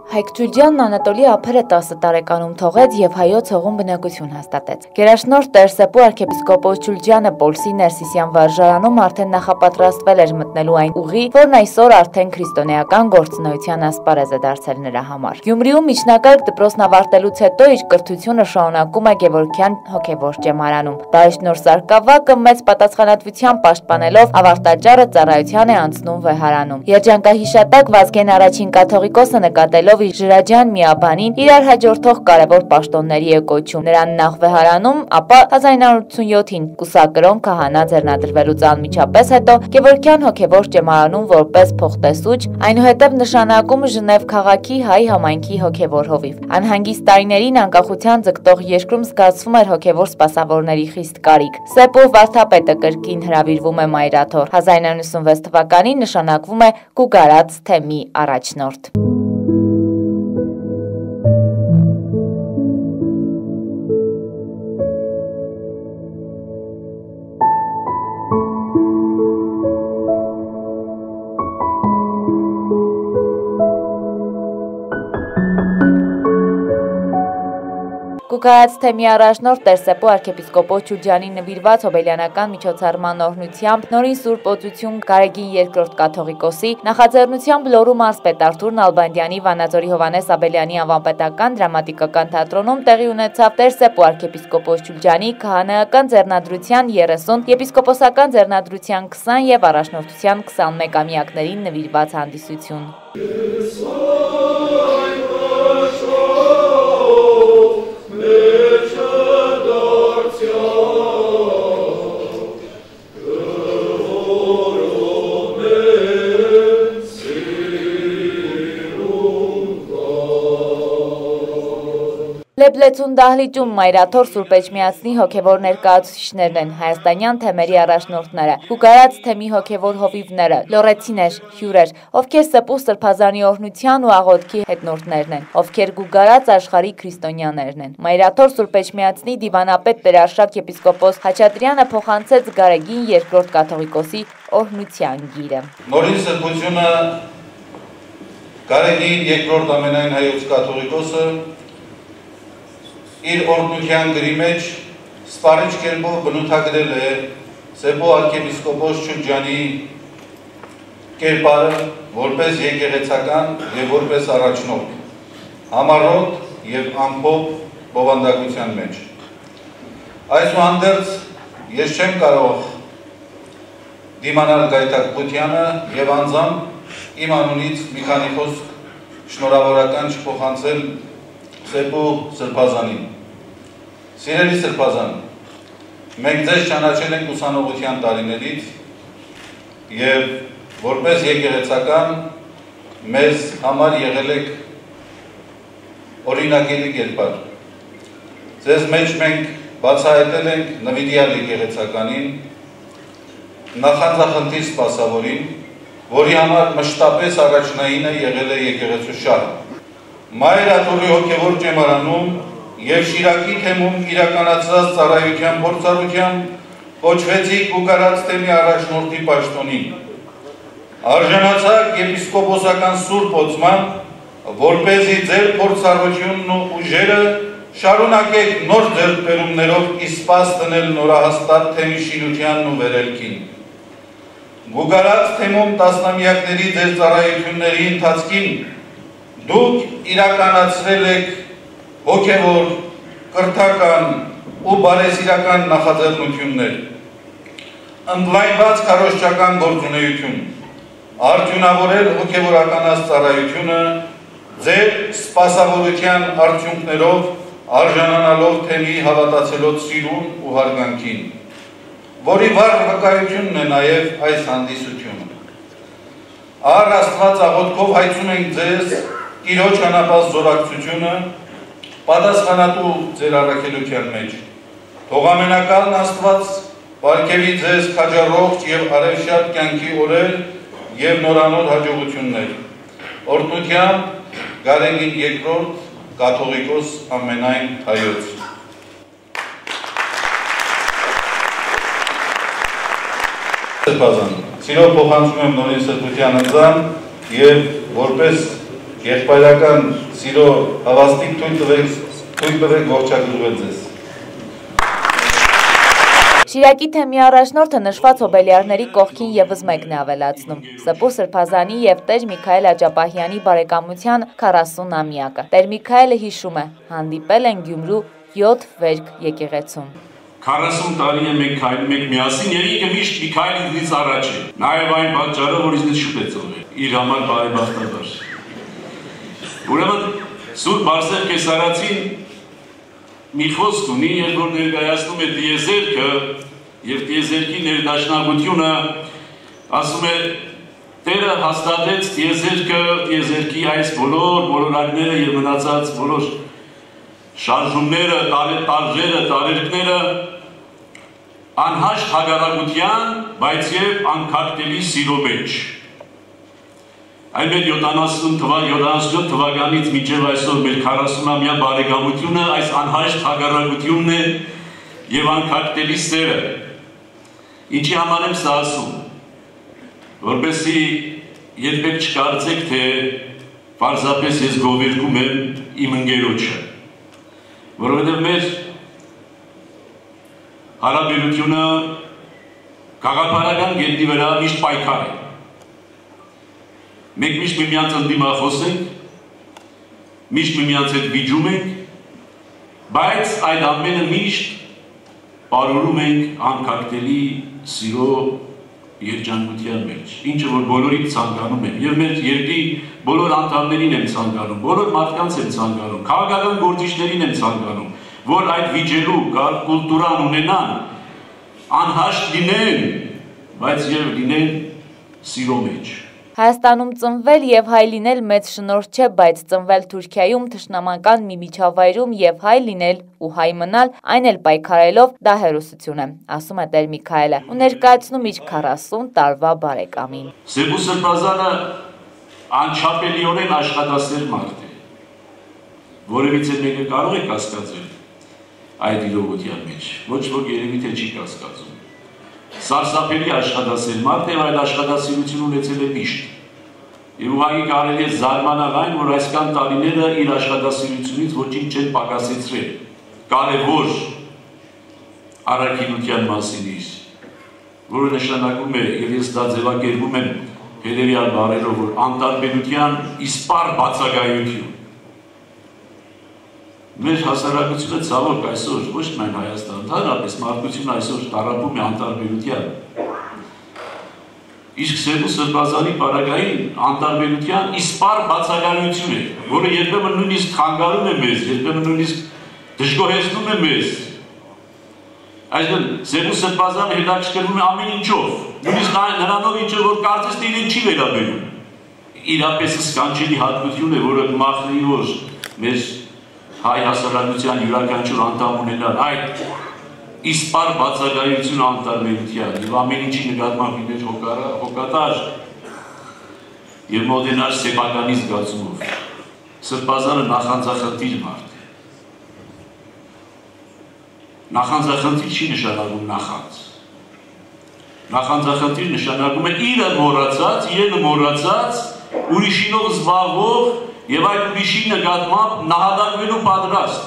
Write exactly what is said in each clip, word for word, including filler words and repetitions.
Հայկ Ջուլջյանն Անատոլի ափերը տասը տարեկանում թողեց և հայոց հողում բնակություն հաստատեց։ Գերաշնորհ Տեր Սեփու arczepiskopos Ջուլջյանը Պոլսի Ներսիսյան վարժարանում արդեն նախապատրաստվել էր մտնելու այն ուղի, որն այսօր արդեն քրիստոնեական գործունեության ասպարեզ է դարձել նրա համար։ Գյումրիում միջնակարգ դպրոցն ավարտելուց հետո իր կրթությունը շարունակում է Գևորգյան հոգևոր ճեմարանում։ Բարեշնորհ Սարգսակը մեծ պատասխանատվությամբ պաշտպանելով ավարտաճառը ծառայության է անցնում վեհարանում։ Երջանկահիշատակ Վազգեն առաջին կաթողիկոսը նկատելով իր Ժրաջյան միաբանին իրար հաջորդող կարևոր պաշտոնների է կոչում։ Նրան նախ վեհարանում, ապա հազար ինը հարյուր ութսունյոթին կուսակրոն քահանա ձեռնադրվելուց անմիջապես հետո Գևորգյան հոգևոր ճեմարանում որպես փոխտեսուչ, այնուհետև նշանակում Ժնև քաղաքի հայ համայնքի հոգևոր հովիվ։ Անհանգիստ տարիներին անկախության ձգտող երկրում զգացվում էր հոգևոր սպասավորների խիստ կարիք։ Սեփու վարդապետը կրկին հրավիրվում է մայրաթոր։ հազար ինը հարյուր ութսունվեց թվականին նշանակվում է Գուգարաց թեմի առաջնորդ։ Գուգարաց թեմի առաջնորդ Տեր Սեփու arczepiskopos Ջուլջյանի նվիրված հոբելյանական միջոցառման օրհնությամբ նորին Սուրբ Օծություն Գարեգին երկրորդ կաթողիկոսի նախաձեռնությամբ Լոռու մարզպետ Արթուր Նալբանդյանի Վանաձորի Հովհաննես Աբելյանի անվանպետական դրամատիկական թատրոնում տեղի ունեցավ Տեր Սեփու arczepiskopos Ջուլջյանի քահանայական ձեռնադրության երեսուն, եպիսկոպոսական ձեռնադրության քսան և առաջնորդության քսանմեկամյակներին նվիրված հանդիսություն։ Լեբլեցուն դահլիճում մայրաթոր Սուրբ Էջմիածնի հոգևոր ներկայացուցիչներն են, հայաստանյան թեմերի առաջնորդները, Գուգարաց թեմի հոգևոր հովիվները, լոռեցիներ, հյուրեր, ովքեր Սեփու սրբազանի օրհնության ու աղոթքի հետնորդներն են, ովքեր Գուգարաց աշխարհի քրիստոնյաներն են։ Մայրաթոր Սուրբ Էջմիածնի դիվանապետ Տեր-Արշակ եպիսկոպոս Խաչատրյանը փոխանցեց Գարեգին երկրորդ կաթողիկոսի օրհնության գիրը։ Նորին սրբությունը Գարեգին երկրորդ ամենայն հայոց կաթողիկոսը իր օրհնության գրի մեջ սպառիչ կերպով բնութագրել է Սեփու arczepiskopos Ջուլջյանի կերպարը որպես եկեղեցական և որպես առաջնորդ, համառոտ և ամփոփ բովանդակության մեջ։ Այսուհանդերձ ես չեմ կարող դիմանալ գայթակղությանը և անձամբ իմ անունից մի քանի խոսք շնորհավորական չփոխանցել Սեփու սրբազանին։ Սիրելի սրբազան, մենք ձեզ ճանաչել ենք ուսանողության տարիներից և որպես եկեղեցական մեզ համար եղել եք օրինակելի կերպար։ Ձեզ մեջ մենք բացահայտել ենք նվիրյալ եկեղեցականին, նախանձախնդիր սպասավորին, որի համար մշտապես առաջնայինը եղել է եկեղեցու շահը։ Մայրաթորի հոգևոր ճեմարանում և Շիրակի թեմում իրականացած ծառայության փորձառությամբ կոչվեցիք Գուգարաց թեմի առաջնորդի պաշտոնին։ Արժանացաք եպիսկոպոսական սուրբ օծման, որպեսզի ձեր փորձառությունն ու ուժերը շարունակեք նոր ձեռքբերումներով իսպաս դնել նորահաստատ թեմի շինությանն ու վերելքին։ Գուգարաց թեմում տասնամյակների ձեր ծառայությունների ընթացքին դուք իրականացրել եք հոգևոր, կրթական ու բարեսիրական նախաձեռնություններ, ընդլայնված քարոզչական գործունեություն, արդյունավորել հոգևորականած ծառայությունը, ձեր սպասավորության արդյունքներով արժանանալով թեմի հավատացելոց սիրուն ու հարգանքին, որի վառ վկայությունն է նաև այս հանդիսությունը։ Առ Աստված աղոթքով հայցում ենք ձեզ Տիրոջ անապահ զորակցությունը պատասխանատու ձեր առաքելության մեջ։ Թող ամենակալն Աստված պարգևի ձեզ քաջառողջ և արևշատ կյանքի օրեր և նորանոր հաջողություններ։ Օրհնությամբ Գարեգին երկրորդ կաթողիկոս ամենայն հայոց։ Սիրով փոխանցում եմ նորին սրբության ընձան և որպես եղբայրական սիրո հավաստիք թույլ տվեք, թույլ տվեք ողջագրվել ձեզ։ Շիրակի թեմի առաջնորդը նշված հոբելյարների կողքին ևս մեկն է ավելացնում. Սպուր Սրբազանի և Տեր Միքայել Աջապահյանի բարեկամության քառասուն-ամյակը։ Տեր Միքայելը հիշում է, հանդիպել են Գյումրու յոթ վերք եկեղեցում։ քառասուն տարի է մենք քայլում ենք միասին, երիկը միշտ Միքայելը ինձնից առաջ է։ Նաև այն պատճառով, որ ինձնից շուտ է ծնվել, իր համար բարեբախտաբար։ Ուրեմն Սուրբ Բարսեղ Կեսարացին մի խոսք ունի, երբ որ ներկայացնում է տիեզերքը և տիեզերքի ներդաշնակությունը, ասում է Տերը հաստատեց տիեզերքը, տիեզերքի այս բոլոր բոլորակները և մնացած բոլոր շարժումները, տարժերը, տարերկները անհաշտ հագարակության, բայց և անքակտելի սիրո մեջ։ Այն մեր յոթանասուն թվականից մինչև այսօր մեր քառասուն-ամյա բարեկամությունը այս անհաշտ հագարակությունն է և անքակտելի սերը։ Ինչի համար եմ սա ասում, որպեսզի երբեք չկարծեք, թե պարզապես ես գովերգում եմ իմ ընկերոջը, որովհետև մեր հարաբերությունը գաղափարական գետնի վրա միշտ պայքար է։ Մենք միշտ միմյանց ընդդիմախոս ենք, միշտ միմյանց հետ վիճում ենք, բայց այդ ամենը միշտ պարուրում ենք անքակտելի սիրո երջանկության մեջ, ինչը որ բոլորիդ ցանկանում եմ, և մեր երկրի բոլոր անդամներին եմ ցանկանում, բոլոր մարդկանց եմ ցանկանում, քաղաքական գործիչներին եմ ցանկանում, որ այդ վիճելու կուլտուրան ունենան, անհաշտ լինեն, բայց և լինեն սիրո մեջ։ Հայաստանում ծնվել և հայ լինել մեծ շնորհ չէ, բայց ծնվել Թուրքիայում թշնամական մի միջավայրում և հայ լինել ու հայ մնալ, այն էլ պայքարելով, դա հերոսություն է, ասում է Տեր Միքայելը ու ներկայացնում իր քառասուն տարվա բարեկամին։ Սեպուր Սրբազանը անչափելիորեն աշխատասեր մարդ է, որևիցե մեկը կարող է կասկածել այդ իրողության մեջ, ոչ ոք երևի թե չի կասկածում։ Սարսափելի աշխատասեր մարդ է, այդ աշխատասիրություն ունեցել է միշտ։ Եվ ուղղակի կարելի է զարմանալ այն, որ այսքան տարիները իր աշխատասիրությունից ոչինչ չեն պակասեցրել։ Կարևոր առաքինության մասին իր, որը նշանակում է, և ես դա ձևակերպում եմ հետևյալ բառերով, որ անտարբերության իսպառ բացակայություն։ Մեր հասարակությունը ցավոք այսօր ոչ միայն Հայաստան, ընդհանրապես մարդկությունը այսօր տառապում է անտարբերության։ Իսկ Սեպուր Սրբազանի պարագային անտարբերության իսպառ բացակայություն է, որը երբեմն նույնիսկ խանգարում է մեզ, երբեմն նույնիսկ դժգոհեցնում է մեզ։ Այսինքն Սեպուր Սրբազանը հետաքրքրվում է ամեն ինչով, նույնիսկ նրանով ինչը որ կարծես թե իրեն չի վերաբերում։ Իրապես սքանչելի հատկություն է, որը կմախնի, որ մեր հայ հասարակության յուրաքանչյուր անդամ ունենալ այդ իսպառ բացակայություն անտարբերության և ամեն ինչի նկատմամբ իր հոգատար և մոդենար սեփականի զգացումով։ Սրբազանը նախանձախնդիր մարդ է։ Նախանձախնդիր չի նշանակում նախանձ։ Նախանձախնդիր նշանակում է իրը մոռացած, իրենը մոռացած, ուրիշինով զբաղվող և այդ ուրիշի նկատմամբ նահատակվելու պատրաստ։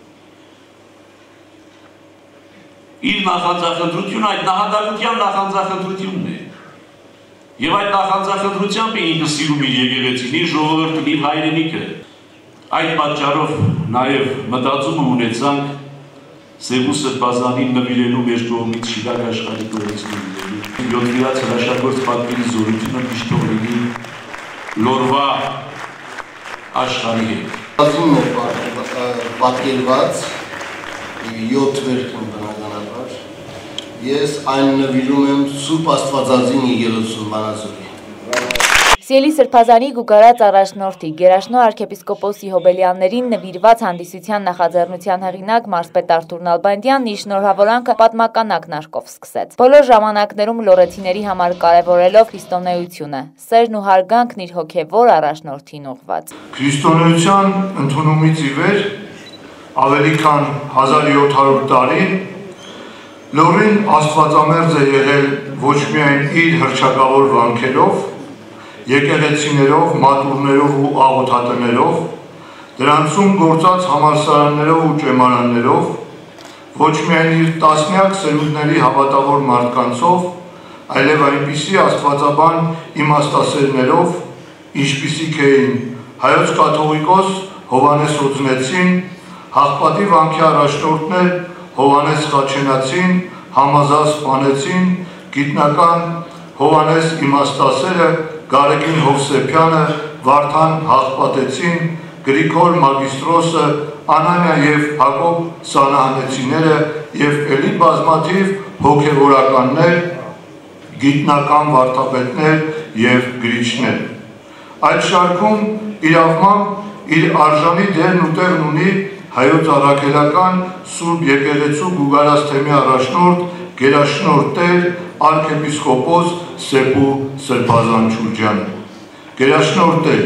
Իր նախանձախնդրությունը այդ նահատակության նախանձախնդրությունն է։ Եվ այդ նախանձախնդրությամբ է ինքը սիրում իր եկեղեցին, իր ժողովուրդն, իր հայրենիքը։ Այդ պատճառով նաև մտածումը ունեցանք Սեպուր Սրբազանին նվիրելու մեր կողմից Շիրակ աշխարհի կողմից նվիրելու։ Յոթվիրած հրաշագործ պատկերի զորությունը միշտ լինի լորվա աշխարհի հետ։ Ասում է պատկերված յոթ վերքն բնականաբար, ես այն նվիրում եմ Սուրբ Աստվածածին եկեղեցուն Վանաձորի։ Սիրելի Սրբազանի գուգարած առաջնորդի Գերաշնորհ arczepiskopos Հոբելյաններին նվիրված հանդիսության նախաձեռնության հեղինակ մարզպետ Արթուր Նալբանդյանն իր շնորհավորանքը պատմական ակնարկով սկսեց։ Բոլոր ժամանակներում լորեցիների համար կարևորելով քրիստոնեությունը, սերն ու հարգանքն իր հոգևոր առաջնորդին ուղղված։ Քրիստոնեության ընդունումից ի վեր ավելի քան հազար յոթ հարյուր տարի լոռին աստվածամերձ է եղել ոչ միայն իր հռչակավոր վանքերով, եկեղեցիներով, մատուրներով ու աղոթատներով, դրանցում գործած համալսարաններով ու ճեմարաններով, ոչ միայն իր տասնյակ սերունդների հավատավոր մարդկանցով, այլև այնպիսի աստվածաբան իմաստասերներով, ինչպիսիք էին հայոց կաթողիկոս Հովհաննես Օձնեցին, Հաղպատի վանքի առաջնորդներ Հովհաննես Խաչենացին, Համազա Սպանեցին, գիտնական Հովհաննես իմաստասերը Գարեգին Հովսեփյանը, Վարդան Հաղպատեցին, Գրիգոր Մագիստրոսը, Անանիա և Հակոբ Սանահանեցիները և էլի բազմաթիվ հոգևորականներ, գիտնական վարդապետներ և գրիչներ։ Այդ շարքում իրավմամբ իր արժանի դերն ու տեղն ունի հայոց առաքելական Սուրբ եկեղեցու Գուգարաց թեմի առաջնորդ գերաշնորհ Տեր արքեպիսկոպոս Սեփու Սրբազան Չուրջյանը։ Գերաշնորհ Տեր,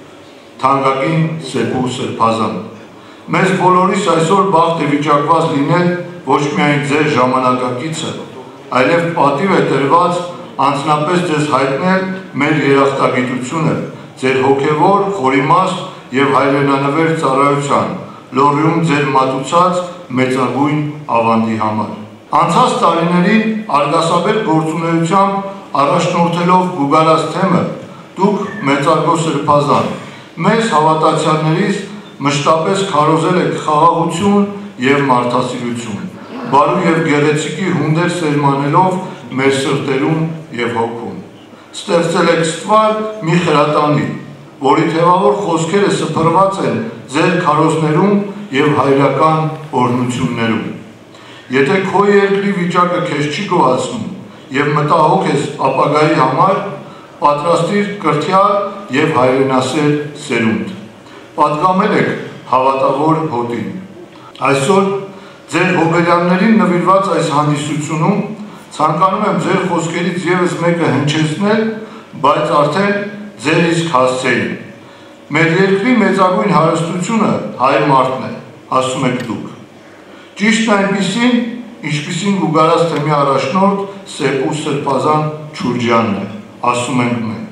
թանկագին Սեփու Սրբազան, մեզ բոլորիս այսօր բախտ է վիճակված լինել ոչ միայն ձեր ժամանակակիցը, այլև պատիվ է տրված անձնապես ձեզ հայտնել մեր երախտագիտությունը, ձեր հոգևոր, խորիմաստ և հայրենանվեր ծառայության, լոռիում ձեր մատուցած մեծագույն ավանդի համար։ Անցած տարիներին արգասաբեր գործունեությամբ առաջնորդելով Գուգարաց թեմը, դուք մեծարգո Սրբազան, մեզ հավատացյալներից մշտապես քարոզել եք խաղաղություն և մարդասիրություն, բարու և գեղեցիկի հունդեր սերմանելով մեր սրտերում և հոգում։ Ստեղծել եք ստվար մի խրատանի, որի թևավոր խոսքերը սփռված են ձեր քարոզներում և հայրական օրհնություններում։ Եթե քո երկրի վիճակը քեզ չի գոհացնում և մտահոգ ես ապագայի համար, պատրաստիր կրթյալ և հայրենասեր սերունդ։ Պատգամել եք հավատավոր հոտին։ Այսօր ձեր հոբելյաններին նվիրված այս հանդիսությունում ցանկանում եմ ձեր խոսքերից ևս մեկը հնչեցնել, բայց արդեն ձեր իսկ հասցեին։ Մեր երկրի մեծագույն հարստությունը հայ մարդն է, ասում եք դուք։ Ճիշտն այնպիսին, ինչպիսին Գուգարաց թեմի առաջնորդ Սեփու Սրբազան Չուրջյանն է, ասում ենք մենք։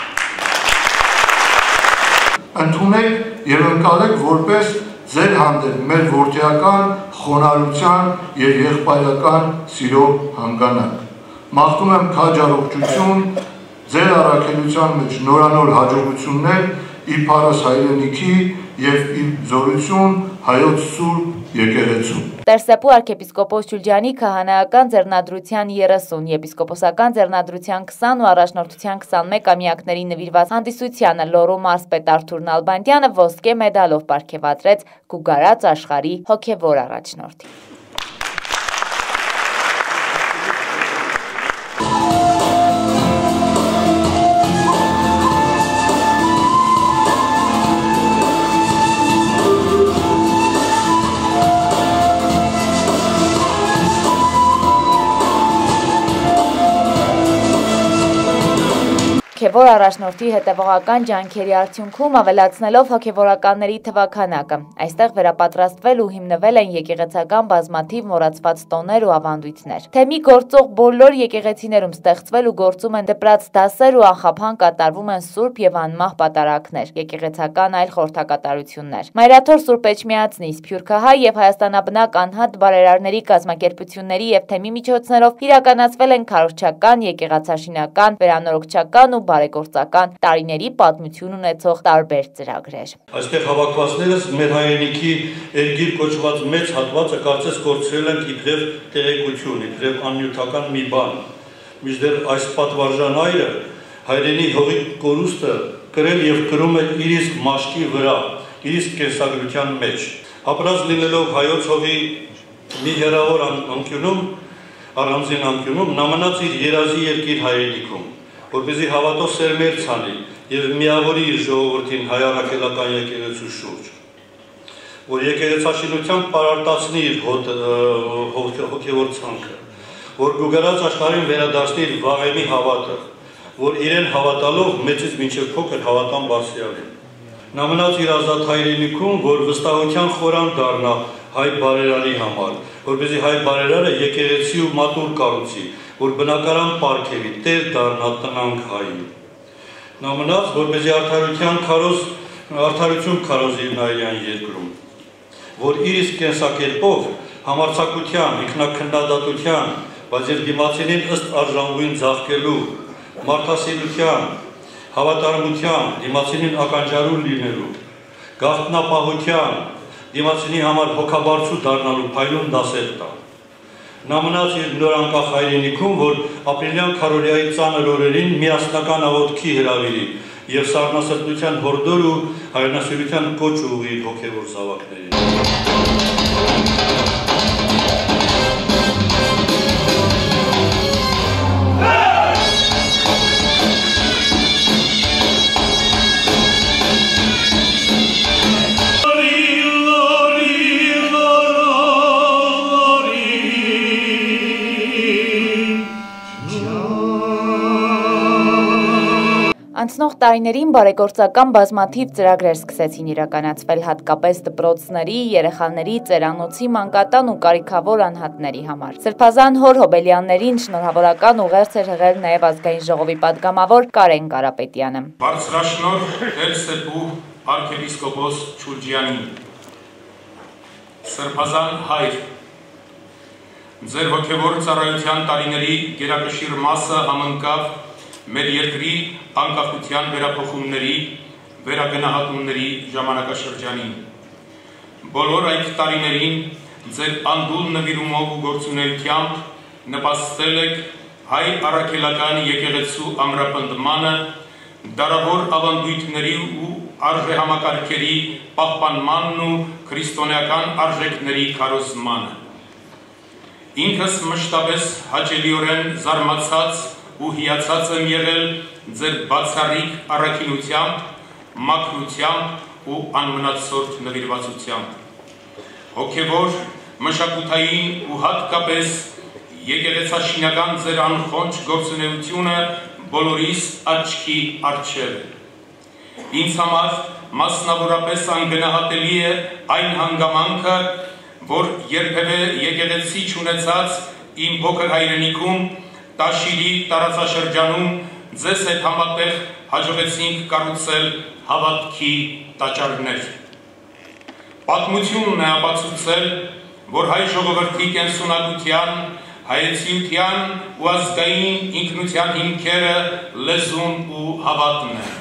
Ընդունեք և ընկալեք որպես ձեր հանդեպ մեր որդիական խոնարհության և եղբայրական սիրո հանգանակ։ Մաղթում եմ քաջ առողջություն, ձեր առաքելության մեջ նորանոր հաջողություններ ի փառս հայրենիքի և ի զորություն հայոց Սուրբ եկեղեցու։ Տեր Սեփու arczepiskopos Չուրջյանի քահանայական ձեռնադրության երեսուն, եպիսկոպոսական ձեռնադրության քսան ու առաջնորդության քսանմեկ-ամյակների նվիրված հանդիսությանը Լոռու մարզպետ Արթուր Նալբանդյանը ոսկե մեդալով պարգևատրեց Գուգարաց աշխարհի հոգևոր առաջնորդին։ Հոգևոր առաջնորդի հետևողական ջանքերի արդյունքում ավելացնելով հոգևորականների թվաքանակը, այստեղ վերապատրաստվել ու հիմնվել են եկեղեցական բազմաթիվ մոռացված տոներ ու ավանդույթներ։ Թեմի գործող բոլոր եկեղեցիներում ստեղծվել ու գործում են դպրաց դասեր ու անխափան կատարվում են սուրբ և անմահ պատարագներ, եկեղեցական այլ խորհրդակատարություններ։ Մայրաթոր Սուրբ Էջմիածնի, Սփյուռքահայ և հայաստանաբնակ անհատ բարերարների կազմակերպությունների և թեմի միջոցներով իրականացվել են քարոզչական, եկեղեցաշինական, վերանորոգչական ու բարեգործական տարիների պատմություն ունեցող տարբեր ծրագրեր։ Այստեղ հավաքվածներս մեր հայրենիքի երգիր կոչված մեծ հատվածը կարծես կորցրել ենք իբրև տեղեկություն, իբրև աննյութական մի բան։ Մինչդեռ այս պատվարժան այրը հայրենի հողի կորուստը կրել և կրում է իր իսկ մաշկի վրա, իր իսկ կենսագրության մեջ։ Ապրած լինելով հայոց հողի մի հեռավոր անկյունում, առանձին անկյունում, նա մնաց իր երազի երկիր հայրենիքում, որպեսզի հավատով սերմեր ցանի և միավորի իր ժողովրդին հայ առաքելական եկեղեցու շուրջ, որ եկեղեցաշինությամբ պարարտացնի իր հոգևոր ցանքը, որ Գուգարաց աշխարհին վերադարձնի իր վաղեմի հավատը, որ իրեն հավատալով մեծից մինչև փոքր հավատան բարձրացնի։ Նա մնաց իր ազատ հայրենիքում, որ վստահության խորան դառնա հայ բարերարի համար, որպեսզի հայ բարերարը եկեղեցի ու մատուր կառուցի, որ բնակարան պարգևի, տեր դառնա տնանք հայի։ Նա մնաց, որպեսզի արդարության քարոզ արդարություն քարոզի Նայիրյան երկրում, որ իր իսկ կենսակերպով համարձակության, ինքնակնդադատության, բայց եւ դիմացինին ըստ արժանվույն ձախկելու, մարդասիրության, հավատարմության, դիմացինին ականջարու լինելու, գաղտնապահության, դիմացինի համար հոգաբարձու դառնալու փայլուն դասեր տա։ Նա մնաց իր նոր անկախ հայրենիքում, որ ապրիլյան քարորիայի ծանր օրերին միասնական աղոթքի հրավիրի եւ սառնասրտության հորդոր ու հայրենասիրության կոչ ուղղի հոգեվոր զավակներին։ Անցնող տարիներին բարեգործական բազմաթիվ ծրագրեր սկսեցին իրականացվել հատկապես դպրոցների, երեխաների, ծերանոցի, մանկատան ու կարիքավոր անհատների համար։ Սրբազան հոր Հոբելյաններին շնորհավորական ուղերձ էր հղել նաև ազգային ժողովի պատգամավոր Կարեն Կարապետյանը։ Բարձրաշնորհ Տեր-Սեփու arczepiskopos Չուրջյանին, Սրբազան հայր, ձեր հոգևոր ծառայության տարիների գերակշիռ մասը համընկավ մեր երկրի անկախության վերափոխումների, վերագնահատումների ժամանակաշրջանին։ Բոլոր այդ տարիներին ձեր անդուլ նվիրումով ու գործունեությամբ նպաստել եք հայ առաքելական եկեղեցու ամրապնդմանը, դարավոր ավանդույթների ու արժեհամակարգերի պահպանմանն ու քրիստոնեական արժեքների քարոզմանը։ Ինքս մշտապես հաճելիորեն զարմացած ու հիացած եմ եղել ձեր բացառիկ առաքինությամբ, մաքրությամբ ու անմնացորդ նվիրվածությամբ։ Հոգևոր, մշակութային ու հատկապես եկեղեցաշինական ձեր անխոնջ գործունեությունը բոլորիս աչքի առջև է։ Ինձ համար մասնավորապես անգնահատելի է այն հանգամանքը, որ երբևէ եկեղեցի չունեցած իմ փոքր հայրենիքում Տաշիրի տարածաշրջանում ձեզ հետ համատեղ հաջողեցինք կառուցել հավատքի տաճարներ։ Պատմությունն է ապացուցել, որ հայ ժողովրդի կենսունակության, հայեցիության ու ազգային ինքնության հիմքերը լեզուն ու հավատն է։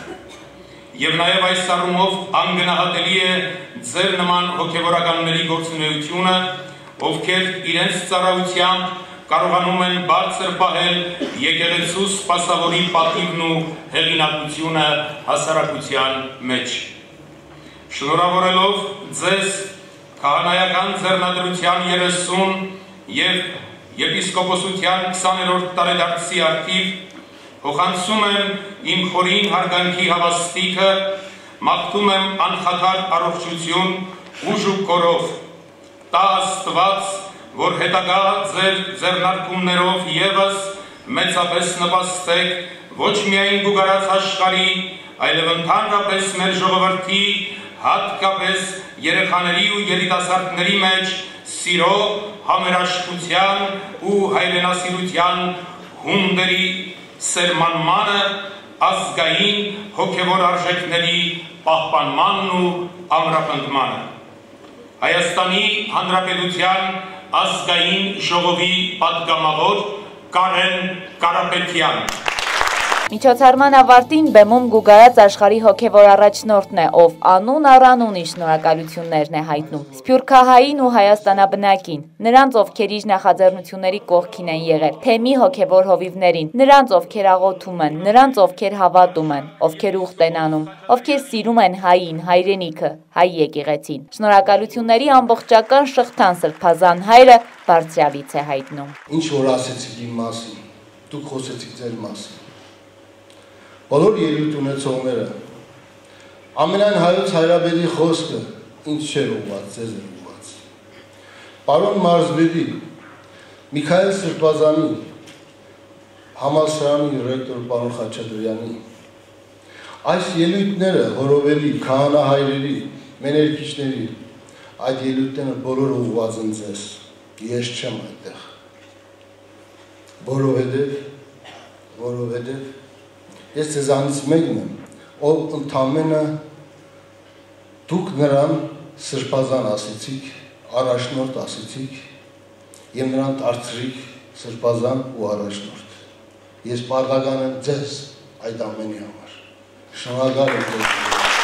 Եվ նաև այս առումով անգնահատելի է ձեր նման հոգևորականների գործունեությունը, ովքեր իրենց ծառայությամբ կարողանում են բարձր պահել եկեղեցու սպասավորի պատիվն ու հեղինակությունը հասարակության մեջ։ Շնորհավորելով ձեզ քահանայական ձեռնադրության երեսուն և եպիսկոպոսության քսաներորդ տարեդարձի արդիվ, փոխանցում եմ իմ խորին հարգանքի հավաստիքը, մաղթում եմ անխաթար առողջություն, ուժ ու կորով, տա Աստված, որ հետագա ձեր ձեռնարկումներով ևս մեծապես նպաստեք ոչ միայն գուգարած աշխարհի, այլև ընդհանրապես մեր ժողովրդի, հատկապես երեխաների ու երիտասարդների մեջ սիրո, համերաշխության ու հայրենասիրության հումների սերմանմանը, ազգային հոգևոր արժեքների պահպանմանն ու ամրապնդմանը։ Հայաստանի Հանրապետության ազգային ժողովի պատգամավոր Կարեն Կարապետյան։ Միջոցառման ավարտին բեմում գուգարած աշխարհի հոգևոր առաջնորդն է, ով անուն առանունի շնորհակալություններն է հայտնում Սփյուռքահային ու Հայաստանաբնակին, նրանց, ովքեր իր նախաձեռնությունների կողքին են եղել, թեմի հոգևոր հովիվներին, նրանց, ովքեր աղոթում են, նրանց, ովքեր հավատում են, ովքեր ուխտ են անում, ովքեր սիրում են հային, հայրենիքը, հայ եկեղեցին։ Շնորհակալությունների ամբողջական շղթան Սրբազան հայրը բարձրավից է հայտնում։ Ինչ որ ասեցիք իմ մասին, դուք խոսեցիք ձեր մասին։ Բոլոր ելույթ ունեցողները, ամենայն հայոց հայրաբեդի խոսքը ինձ չէր ուղղված, ձեզ էր ուղղված։ Պարոն Մարզբեդի, Միքայել Սրբազանի, համալսարանի ռեկտոր պարոն Խաչատրյանի, այս ելույթները հորովելի, քահանահայրերի, մեներքիչների, այդ ելույթները բոլոր ուղղված են ձեզ, ես չեմ այդտեղ։ Որովհետև, որովհետև Ես ձեզանից մեկն եմ, ով ընդամենը դուք նրան սրբազան ասեցիք, առաջնորդ ասեցիք եւ նրան դարձրիք սրբազան ու առաջնորդ։ Ես պարտական եմ ձեզ այդ ամենի համար։ Շնորհակալ եմ ձեզ։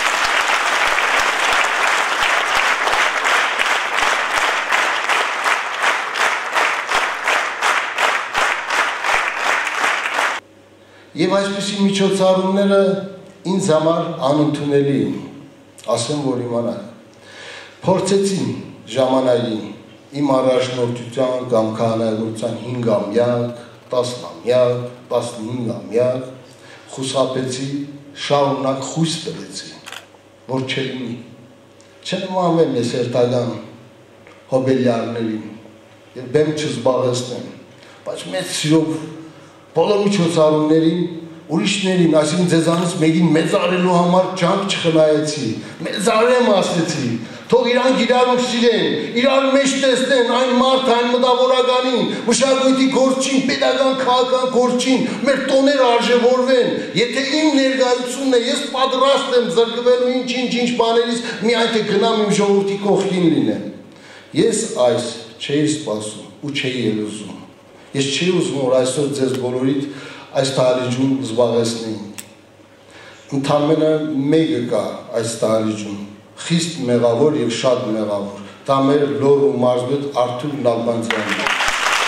Եվ այսպիսի միջոցառումները ինձ համար անընդունելի են, ասեմ, որ իմանալ։ Փորձեցին ժամանակին իմ առաջնորդության կամ քահանայության հինգամյակ, տասնամյակ, տասնհինգամյակ խուսափեցի, շարունակ խույս տվեցի, որ չլինի։ Չնմանվեմ ես հերթական հոբելյարներին եւ բեմ չզբաղեցնեմ, բայց մեծ սիրով բոլոր միջոցառումներին ուրիշներին, այսինքն ձեզանից մեկին մեծարելու համար ջանք չխնայեցի, մեծարեմ ասեցի, թող իրանք իրարու սիրեն, իրար մեջ տեսնեն այն մարդ, այն մտավորականին, մշակույթի գործին, պետական քաղաքական գործին, մեր տոները արժևորվեն, եթե իմ ներկայությունն է, ես պատրաստ եմ զրկվելու ինչ-ինչ բաներից, միայն թե գնամ իմ ժողովրդի կողքին լինեմ։ Ես այս չէի սպասում ու չէի էլ ուզում։ Ես չի ուզում, որ այսօր ձեզ բոլորիդ այս տահալիճում զբաղեցնեին։ Ընդամենը մեկը կա այս տահալիճում, խիստ մեղավոր և շատ մեղավոր, դա մեր լոր ու մարզպետ Արթուր Նալբանդյանն է։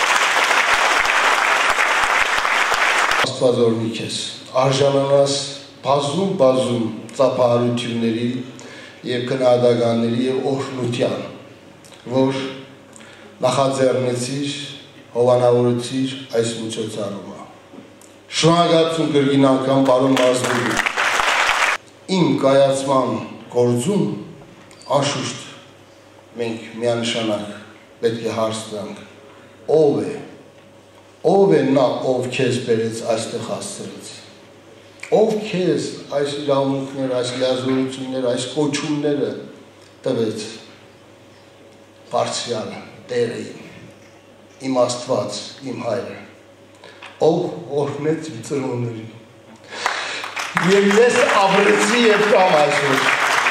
Աստված օրհնի քեզ, արժանանաս բազում-բազում ծափահարությունների և քննադատականների և օրհնության, որ նախաձեռնեցիր, հովանավորեցիր այս միջոցառումը։ Շնորհակալություն կրկին անգամ պարոն մարզպետին։ Իմ կայացման գործում անշուշտ մենք միանշանակ պետք է հարց տանք, ով է, ով է նա, ով քեզ բերեց այստեղ հասցրեց, ով քեզ այս իրավունքները, այս լիազորությունները, այս կոչումները տվեց, բարձրյալը, Տերը իմ, իմ Աստված, իմ Հայրը, ով օրհնեց իմ ծնողներին, և ես ապրեցի և կամ այսօր։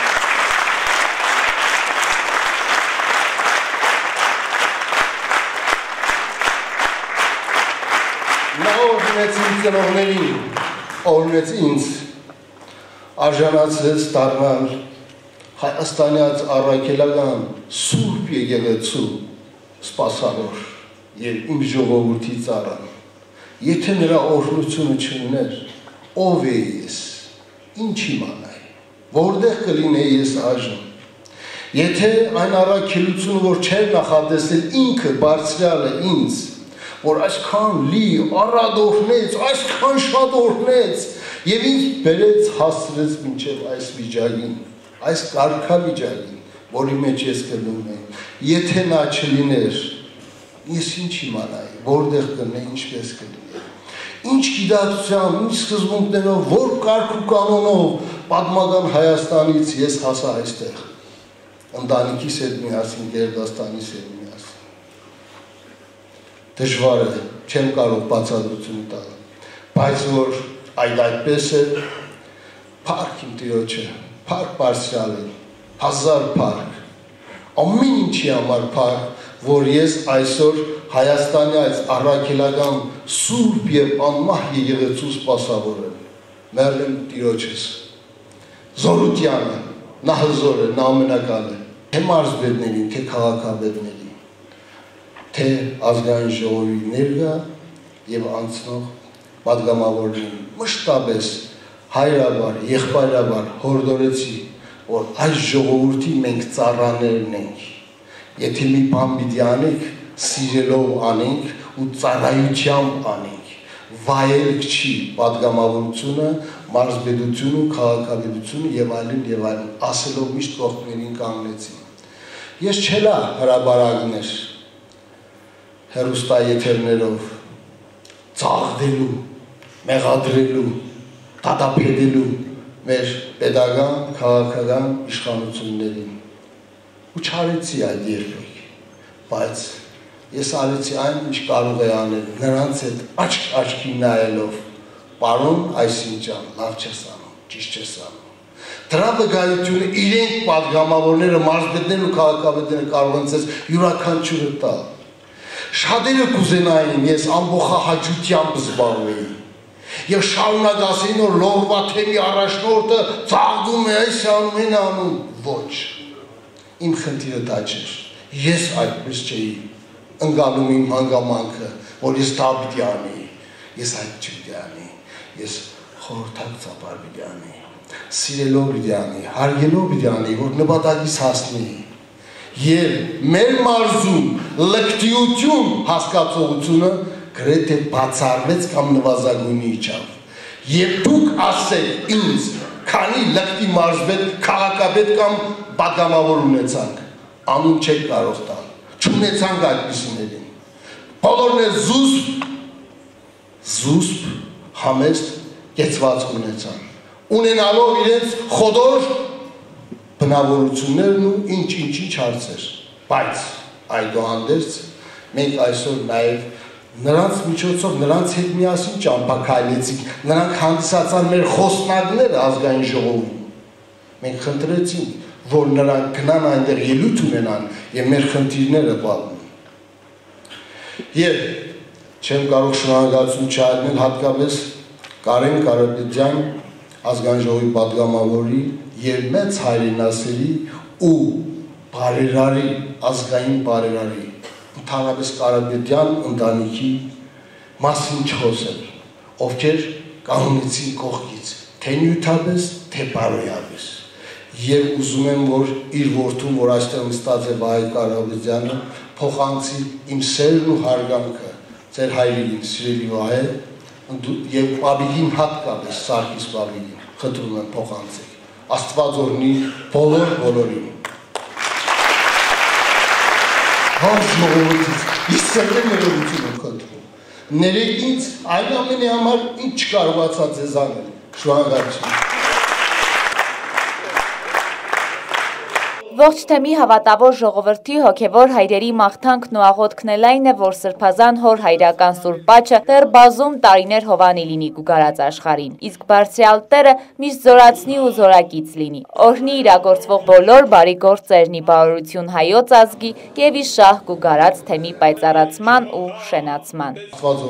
Նա օրհնեց իմ ծնողներին, օրհնեց ինձ, արժանացրեց դառնալ Հայաստանյաց առաքելական սուրբ եկեղեցու սպասավոր և իմ ժողովրդի ծառան, եթե նրա օրհնությունը չուներ, ով է ես, ինչ իմանայի, որտեղ կլինեի ես այժմ, եթե այն առաքելությունը, որ չէր նախատեսել ինքը բարձրյալը ինձ, որ այսքան լի, առատ օրհնեց, այսքան շատ օրհնեց և ինձ բերեց հասցրեց մինչև այս վիճակին, այս կարգավիճակին, որի մեջ ես գնում եմ, եթե նա չլիներ, ես ինչ իմանայի, որտեղ կլինեի, ինչպես կլինեի, ինչ գիտակցությամբ, ինչ սկզբունքներով, որ կարգ ու կանոնով պատմական Հայաստանից ես հասա այստեղ, ընտանիքիս հետ միասին, Գերդաստանիս հետ միասին։ Դժվար է, չեմ կարող բացատրություն տալ, բայց որ այդ այդպես է, փառք իմ Տիրոջը, փառք Բարձրյալին, հազար փառք, ամեն ինչի համար փառք, որ ես այսօր Հայաստանի այս առաքելական սուրբ և անմահ եկեղեցու սպասավոր եմ, մերն Տիրոջս, զորությանը, նա հզոր է, նա ամենակալ է, թե մարզպետներին, թե քաղաքապետներին, թե ազգային ժողովի ներկա և անցնող պատգամավորներին, մշտապես հայրաբար, եղբայրաբար հորդորեցի, որ այս ժողովրդի մենք ծառաներն ենք, եթե մի բան պիտի անենք, սիրելով անենք ու ծառայությամբ անենք, վայելք չի պատգամավորությունը, մարզպետությունը, քաղաքապետությունը և այլն և այլն, ասելով միշտ կողքներին կանգնեցի։ Ես չելա հրապարակներ, հեռուստաեթերներով, ծաղրելու, մեղադրելու, դատապետելու մեր պետական, քաղաքական իշխանություններին ու չարեցի այդ երբեք, բայց ես արեցի այն, ինչ կարող է անել, նրանց հետ աչք աչքի նայելով, Պարոն Այսինջան, լավ չես անում, ճիշտ չես անում։ Դրա վկայությունը իրենք պատգամավորները, մարզպետներն ու քաղաքապետները կարող են ձեզ յուրաքանչյուրը տալ։ Շատերը կուզենային ես ամբողջահաճությամբ զբաղվեի։ Եվ շարունակ ասեին, որ Լորվա թեմի առաջնորդը ծաղկում է, այս անում են անում։ Ոչ։ Իմ խնդիրը դա չէր։ Ես այդպես չէի ընկալում իմ հանգամանքը, որ ես դա պիտի անեի։ Ես այդ չպիտի անեի։ Ես խորհրդակցաբար պիտի անեի։ Սիրելով պիտի անեի, հարգելով պիտի անեի, որ նպատակից հասնեի։ Եվ մեր մարզում լկտիություն հասկացողությունը գրեթե բացառվեց կամ նվազագույնի իջավ։ Եվ դուք ասեք ինձ, քանի լկտի մարզպետ, քաղաքապետ կամ պատգամավոր ունեցանք, անուն չեք կարող տալ, չունեցանք այդպիսիներին։ Բոլորն էլ զուսպ, զուսպ, համեստ, կեցվածք ունեցան, ունենալով իրենց խոդոր բնավորություններն ու ինչ-ինչ-ինչ հարցեր, բայց այդուհանդերձ մենք այսօր նաև նրանց միջոցով, նրանց հետ միասին ճամփաքայլեցինք, նրանք հանդիսացան մեր խոսնակները ազգային ժողովում, մենք խնդրեցինք, որ նրանք գնան այնտեղ ելույթ ունենան և մեր խնդիրները պատմեն։ Եվ չեմ կարող շնորհակալություն չհայտնել հատկապես Կարեն Կարապետյան, ազգային ժողովի պատգամավորի և մեծ հայրենասերի ու բարերարի, ազգային բարերարի, ընդհանրապես Կարապետյան ընտանիքի մասին չխոսել, ովքեր կանոնեցին կողքից, թե նյութապես, թե բարոյապես։ Եվ ուզում եմ, որ իր որդուն, որ այստեղ նստած է Վահե Կարապետյանը, փոխանցի իմ սերն ու հարգանքը ձեր հայրիկին, սիրելի Վահե, և պապիկին հատկապես, Սարգիս պապիկին, խնդրում եմ փոխանցեք, Աստված օրհնի բոլոր բոլորին։ Հոր ժողովրդից, ես սրտեմ ներողություն եմ խնդրում, ներեք ինձ այն ամենի համար ինչ չկարողացա ձեզ անել, շնորհակալություն։ Ողջ թեմի հավատավոր ժողովրդի հոգևոր հայրերի մաղթանքն ու աղոթքն էլ այն է, որ Սրբազան հոր հայրական Սուրբ Աչը դեռ բազում տարիներ հովանի լինի գուգարած աշխարհին, իսկ Բարձրյալ Տերը միշտ զորացնի ու զորակից լինի, օրհնի իրագործվող բոլոր բարի գործերն ի բարօրություն հայոց ազգի և ի շահ գուգարած թեմի պայծառացման ու շենացման։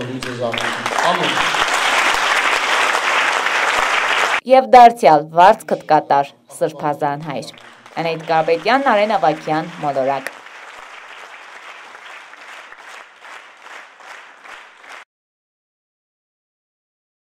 Եվ դարձյալ վարձքդ կատար Սրբազան հայր։ Անահիտ Կարապետյան, Արեն Ավագյան, Մոլորակ։